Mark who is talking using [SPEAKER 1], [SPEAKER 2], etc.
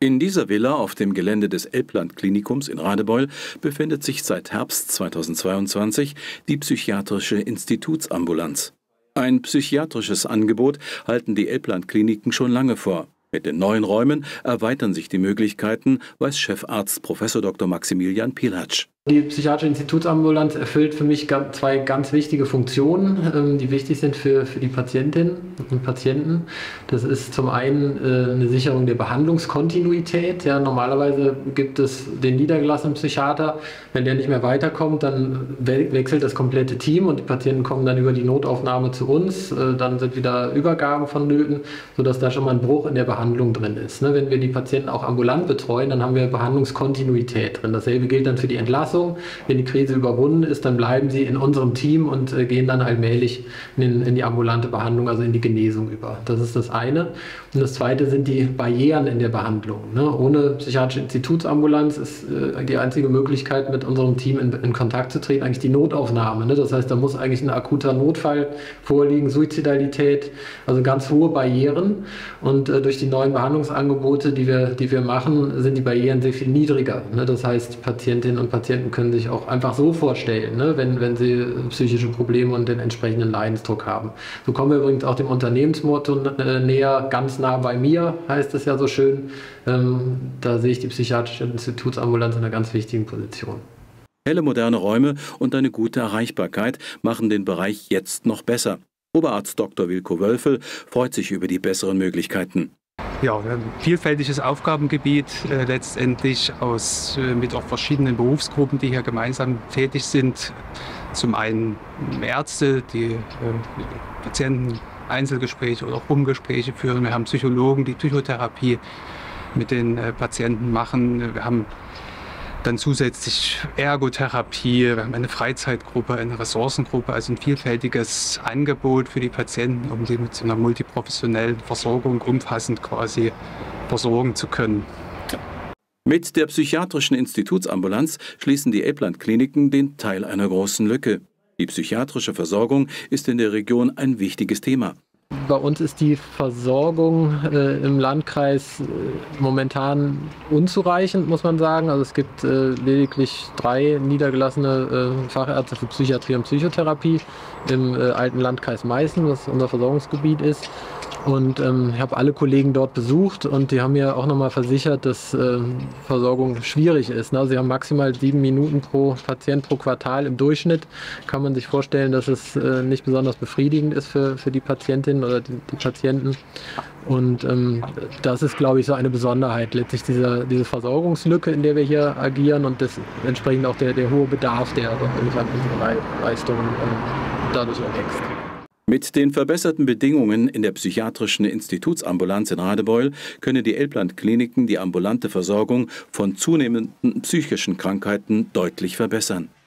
[SPEAKER 1] In dieser Villa auf dem Gelände des Elbland-Klinikums in Radebeul befindet sich seit Herbst 2022 die psychiatrische Institutsambulanz. Ein psychiatrisches Angebot halten die Elbland-Kliniken schon lange vor. Mit den neuen Räumen erweitern sich die Möglichkeiten, weiß Chefarzt Prof. Dr. Maximilian Pilatsch.
[SPEAKER 2] Die psychiatrische Institutsambulanz erfüllt für mich zwei ganz wichtige Funktionen, die wichtig sind für die Patientinnen und Patienten. Das ist zum einen eine Sicherung der Behandlungskontinuität. Ja, normalerweise gibt es den niedergelassenen Psychiater. Wenn der nicht mehr weiterkommt, dann wechselt das komplette Team und die Patienten kommen dann über die Notaufnahme zu uns. Dann sind wieder Übergaben vonnöten, sodass da schon mal ein Bruch in der Behandlung drin ist. Wenn wir die Patienten auch ambulant betreuen, dann haben wir Behandlungskontinuität drin. Dasselbe gilt dann für die Entlassung. Wenn die Krise überwunden ist, dann bleiben sie in unserem Team und gehen dann allmählich in die ambulante Behandlung, also in die Genesung über. Das ist das eine. Und das zweite sind die Barrieren in der Behandlung. Ohne psychiatrische Institutsambulanz ist die einzige Möglichkeit, mit unserem Team in Kontakt zu treten, eigentlich die Notaufnahme. Das heißt, da muss eigentlich ein akuter Notfall vorliegen, Suizidalität, also ganz hohe Barrieren. Und durch die neuen Behandlungsangebote, die wir machen, sind die Barrieren sehr viel niedriger. Das heißt, Patientinnen und Patienten können sich auch einfach so vorstellen, wenn sie psychische Probleme und den entsprechenden Leidensdruck haben. So kommen wir übrigens auch dem Unternehmensmotto näher, ganz nah bei mir, heißt es ja so schön. Da sehe ich die psychiatrische Institutsambulanz in einer ganz wichtigen Position.
[SPEAKER 1] Helle moderne Räume und eine gute Erreichbarkeit machen den Bereich jetzt noch besser. Oberarzt Dr. Wilko Wölfel freut sich über die besseren Möglichkeiten.
[SPEAKER 3] Ja, ein vielfältiges Aufgabengebiet letztendlich mit auch verschiedenen Berufsgruppen, die hier gemeinsam tätig sind. Zum einen Ärzte, die Patienten Einzelgespräche oder Gruppengespräche führen. Wir haben Psychologen, die Psychotherapie mit den Patienten machen. Wir haben dann zusätzlich Ergotherapie, wir haben eine Freizeitgruppe, eine Ressourcengruppe, also ein vielfältiges Angebot für die Patienten, um sie mit so einer multiprofessionellen Versorgung umfassend quasi versorgen zu können.
[SPEAKER 1] Mit der psychiatrischen Institutsambulanz schließen die Elbland-Kliniken den Teil einer großen Lücke. Die psychiatrische Versorgung ist in der Region ein wichtiges Thema.
[SPEAKER 2] Bei uns ist die Versorgung im Landkreis momentan unzureichend, muss man sagen. Also es gibt lediglich 3 niedergelassene Fachärzte für Psychiatrie und Psychotherapie im alten Landkreis Meißen, was unser Versorgungsgebiet ist. Und ich habe alle Kollegen dort besucht und die haben mir auch nochmal versichert, dass Versorgung schwierig ist. Sie haben maximal 7 Minuten pro Patient pro Quartal im Durchschnitt. Kann man sich vorstellen, dass es nicht besonders befriedigend ist für die Patientinnen oder die Patienten. Und das ist, glaube ich, so eine Besonderheit, letztlich diese Versorgungslücke, in der wir hier agieren und das entsprechend auch der hohe Bedarf, der an unsere Leistungen dadurch erwächst.
[SPEAKER 1] Mit den verbesserten Bedingungen in der psychiatrischen Institutsambulanz in Radebeul können die Elbland-Kliniken die ambulante Versorgung von zunehmenden psychischen Krankheiten deutlich verbessern.